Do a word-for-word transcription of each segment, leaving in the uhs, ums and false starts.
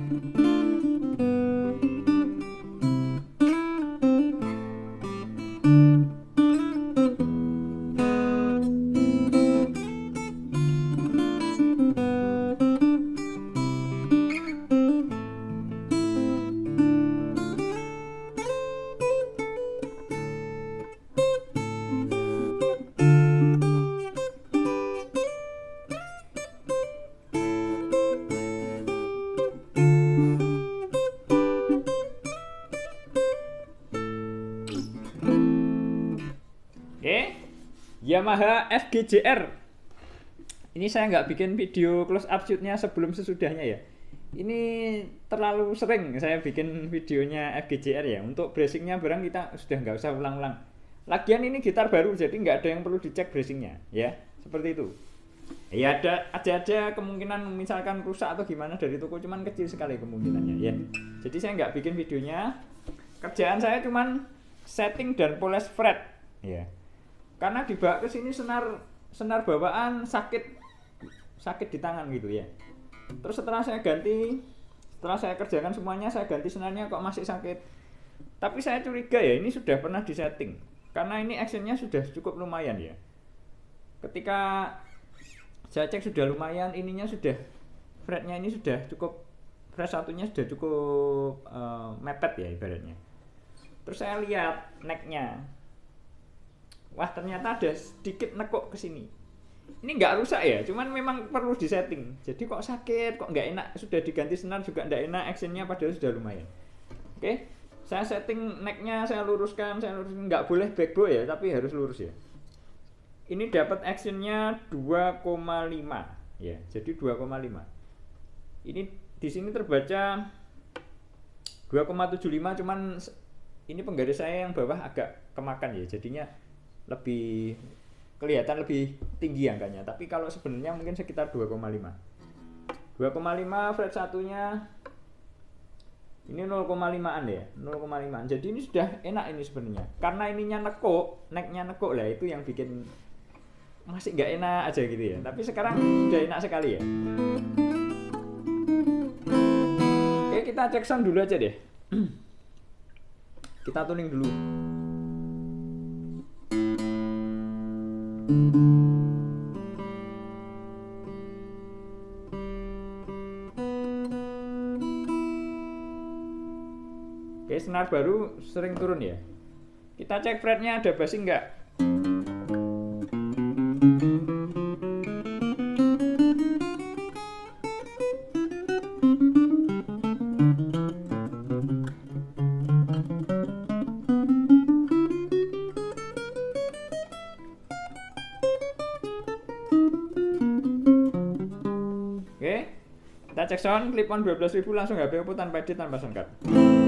Yamaha F G J R. Ini saya nggak bikin video close up shootnya sebelum sesudahnya ya. Ini terlalu sering saya bikin videonya F G J R ya. Untuk bracingnya barang kita sudah nggak usah ulang-ulang. Lagian ini gitar baru jadi nggak ada yang perlu dicek bracingnya ya. Seperti itu. Ya ada aja-aja kemungkinan misalkan rusak atau gimana dari toko, cuman kecil sekali kemungkinannya ya. Jadi saya nggak bikin videonya. Kerjaan saya cuman setting dan poles fret ya. Karena dibawa ke sini senar senar bawaan sakit sakit di tangan gitu ya. Terus setelah saya ganti, setelah saya kerjakan semuanya, saya ganti senarnya kok masih sakit. Tapi saya curiga ya ini sudah pernah disetting. Karena ini actionnya sudah cukup lumayan ya. Ketika saya cek sudah lumayan, ininya sudah fretnya ini sudah cukup, fret satunya sudah cukup uh, mepet ya ibaratnya. Terus saya lihat necknya. Wah ternyata ada sedikit nekuk ke sini. Ini nggak rusak ya, cuman memang perlu disetting. Jadi kok sakit, kok nggak enak, sudah diganti senar juga nggak enak, actionnya padahal sudah lumayan. Oke, saya setting necknya, saya luruskan, saya luruskan, nggak boleh backbow ya, tapi harus lurus ya. Ini dapat actionnya dua koma lima ya, jadi dua koma lima. Ini di sini terbaca dua koma tujuh lima, cuman ini penggaris saya yang bawah agak kemakan ya, jadinya lebih kelihatan lebih tinggi angkanya, tapi kalau sebenarnya mungkin sekitar dua koma lima. dua koma lima fret satunya ini nol koma lima-an ya, nol koma lima-an. Jadi ini sudah enak ini sebenarnya. Karena ininya nekuk, necknya nekuk lah, itu yang bikin masih nggak enak aja gitu ya. Tapi sekarang sudah enak sekali ya. Oke, kita cek sound dulu aja deh. Kita tuning dulu. Oke, senar baru sering turun ya. Kita cek fretnya ada bassing enggak. Oke, kita cek sound, clip on dua belas ribu langsung H P Oppo tanpa edit, tanpa sound card.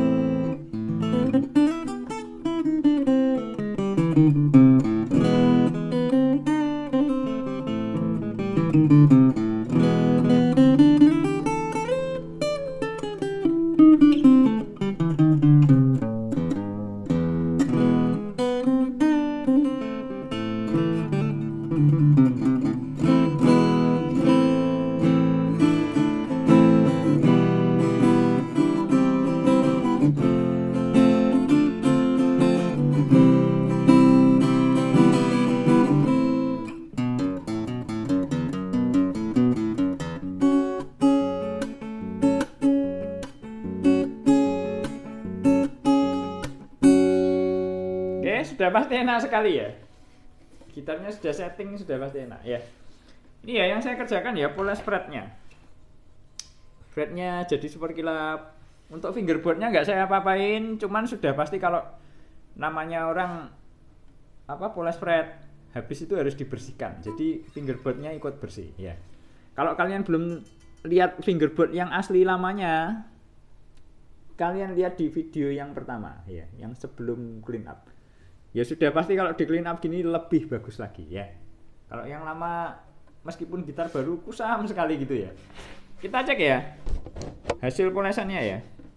Sudah pasti enak sekali ya. Gitarnya sudah setting, sudah pasti enak ya. Ini ya yang saya kerjakan ya, poles fretnya. Fretnya jadi super kilap. Untuk fingerboardnya nggak saya apa-apain, cuman sudah pasti kalau namanya orang apa poles fret, habis itu harus dibersihkan. Jadi fingerboardnya ikut bersih ya. Kalau kalian belum lihat fingerboard yang asli lamanya, kalian lihat di video yang pertama ya, yang sebelum clean up. Ya sudah pasti kalau di clean up gini lebih bagus lagi ya. Kalau yang lama meskipun gitar baru kusam sekali gitu ya. Kita cek ya hasil polesannya ya.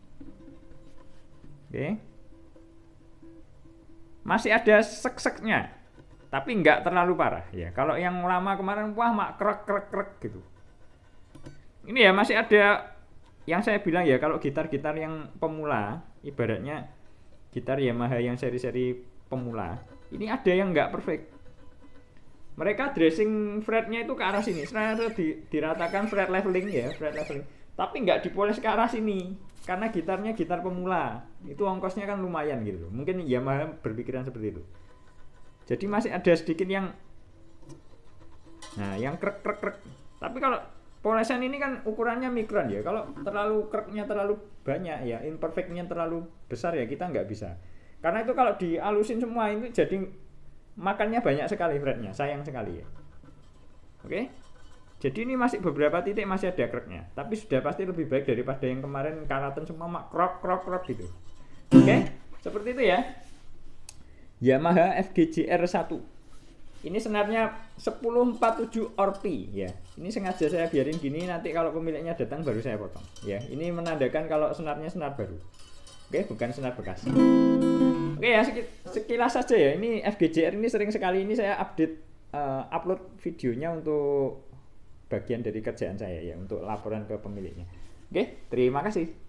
Oke. Masih ada sek-seknya, tapi nggak terlalu parah ya. Kalau yang lama kemarin wah mak krek krek krek gitu. Ini ya masih ada yang saya bilang ya, kalau gitar-gitar yang pemula, ibaratnya gitar Yamaha yang seri-seri pemula, ini ada yang nggak perfect. Mereka dressing fretnya itu ke arah sini, sebenarnya di, diratakan fret leveling ya, fret leveling, tapi nggak dipoles ke arah sini, karena gitarnya gitar pemula, itu ongkosnya kan lumayan gitu. Mungkin Yamaha berpikiran seperti itu. Jadi masih ada sedikit yang, nah yang krek krek krek. Tapi kalau polesan ini kan ukurannya mikron ya, kalau terlalu kreknya terlalu banyak ya, imperfectnya terlalu besar ya, kita nggak bisa. Karena itu kalau dialusin semua itu jadi makannya banyak sekali fretnya, sayang sekali ya. Oke, jadi ini masih beberapa titik masih ada kreknya, tapi sudah pasti lebih baik daripada yang kemarin karatan semua mak krok krok krok gitu. Oke, seperti itu ya. Yamaha F G J R satu. Ini senarnya sepuluh empat puluh tujuh Orpi ya. Ini sengaja saya biarin gini, nanti kalau pemiliknya datang baru saya potong ya. Ini menandakan kalau senarnya senar baru. Oke, bukan senar bekas. Oke ya, sekilas saja ya. Ini F G J R ini sering sekali ini saya update uh, upload videonya untuk bagian dari kerjaan saya ya, untuk laporan ke pemiliknya. Oke, terima kasih.